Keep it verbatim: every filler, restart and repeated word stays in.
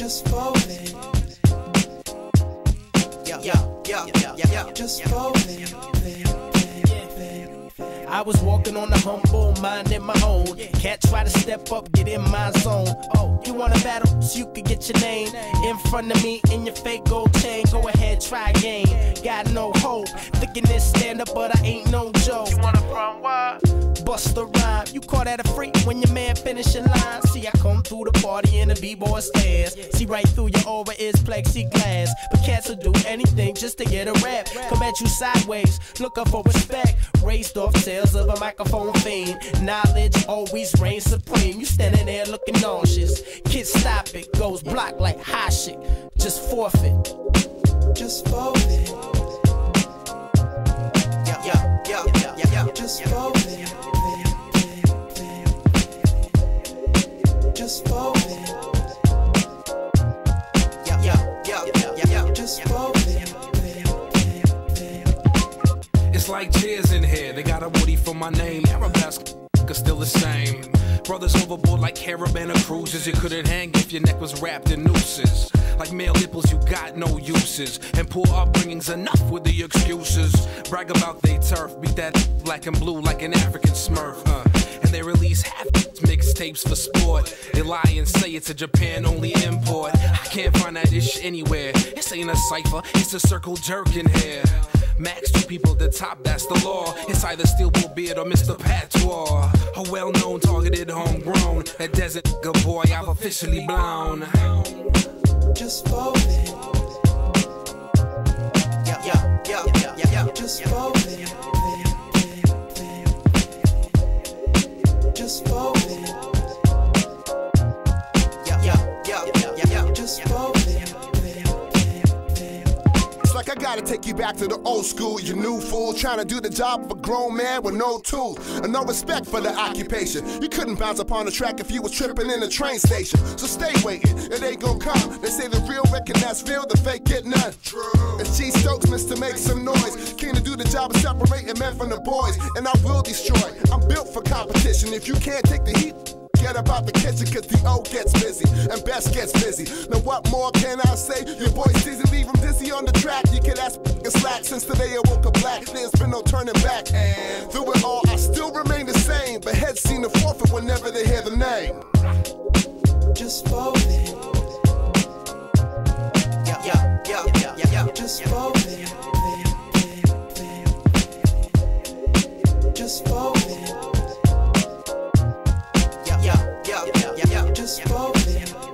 just for it. Yeah, yeah, yeah, yeah, yeah, yeah, just for it. I was walking on the humble, minding my own. Can't try to step up, get in my zone. Oh, you wanna battle so you can get your name in front of me in your fake gold chain. Go ahead, try again. Got no hope. Thinking this stand up, but I ain't no joke. You wanna run what? Bust the rhyme. You call that a freak when your man finish your line. See, I come through the party in the b-boy stairs. See right through your over is plexiglass. But cats will do anything just to get a rap. Come at you sideways, looking for respect. Raised off tales of a microphone fiend. Knowledge always reigns supreme. You standing there looking nauseous. Kids stop it, goes block like high shit. Just forfeit. Just forfeit. Yeah, yeah, yeah, yeah, yeah, yeah. Just forfeit. Just forfeit. Yeah, yeah, yeah, yeah, yeah, yeah. Just forfeit. It's like cheers in here. They got a Woody for my name. Arabesque is still the same. Brothers overboard like caravan of cruises. You couldn't hang if your neck was wrapped in nooses. Like male nipples, you got no uses. And poor upbringing's enough with the excuses. Brag about they turf, beat that black and blue like an African smurf. Uh. And they release half mixtapes for sport. They lie and say it's a Japan only import. I can't find that ish anywhere. This ain't a cipher, it's a circle jerk in here. Max two people at the top, that's the law. It's either Steel Bull Beard or Mister Patois. A well-known, targeted, homegrown. That desert good boy I've officially blown. Just for it. Yeah, yeah, yeah, yeah, yeah, yeah. Just for it. Just for it. Yeah, yeah, yeah, yeah, yeah, yeah. Just for it. Like I gotta take you back to the old school, you new fool, trying to do the job of a grown man with no tools and no respect for the occupation. You couldn't bounce upon the track if you was tripping in the train station. So stay waiting, it ain't gonna come. They say the real reckon that's real, the fake get none. True. It's G Stokes, Mister Make Some Noise. King to do the job of separating men from the boys, and I will destroy. I'm built for competition. If you can't take the heat, get about the kitchen, cause the O gets busy and Best gets busy. Now what more can I say? Your boy season leave him dizzy on the track. You can ask a slack since the day I woke up black. There's been no turning back. And through it all, I still remain the same. But heads seem to forfeit whenever they hear the name. Just forfeit. Yeah, yeah, yeah, yeah, yeah, yeah. Just forfeit. Just forfeit. Yeah, yeah, yeah, yeah, yeah, just for it.